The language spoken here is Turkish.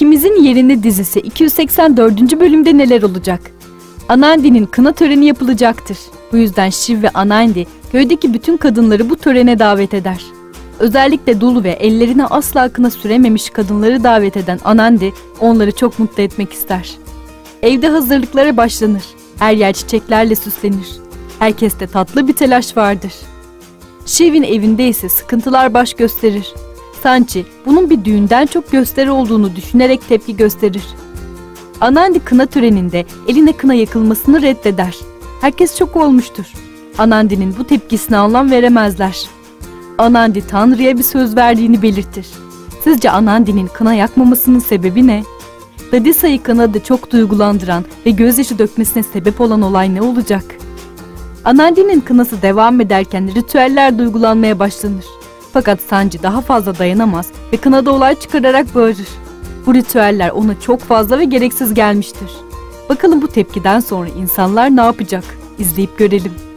İkimizin Yerini dizisi 284. bölümde neler olacak? Anandi'nin kına töreni yapılacaktır. Bu yüzden Shiv ve Anandi köydeki bütün kadınları bu törene davet eder. Özellikle dul ve ellerine asla kına sürememiş kadınları davet eden Anandi onları çok mutlu etmek ister. Evde hazırlıklara başlanır. Her yer çiçeklerle süslenir. Herkeste tatlı bir telaş vardır. Shiv'in evinde ise sıkıntılar baş gösterir. Sanchi bunun bir düğünden çok gösteri olduğunu düşünerek tepki gösterir. Anandi kına töreninde eline kına yakılmasını reddeder. Herkes şok olmuştur. Anandi'nin bu tepkisine anlam veremezler. Anandi Tanrı'ya bir söz verdiğini belirtir. Sizce Anandi'nin kına yakmamasının sebebi ne? Dadisa'yı kınada çok duygulandıran ve gözyaşı dökmesine sebep olan olay ne olacak? Anandi'nin kınası devam ederken ritüeller duygulanmaya başlanır. Fakat Sanji daha fazla dayanamaz ve kınada olay çıkararak bağırır. Bu ritüeller ona çok fazla ve gereksiz gelmiştir. Bakalım bu tepkiden sonra insanlar ne yapacak? İzleyip görelim.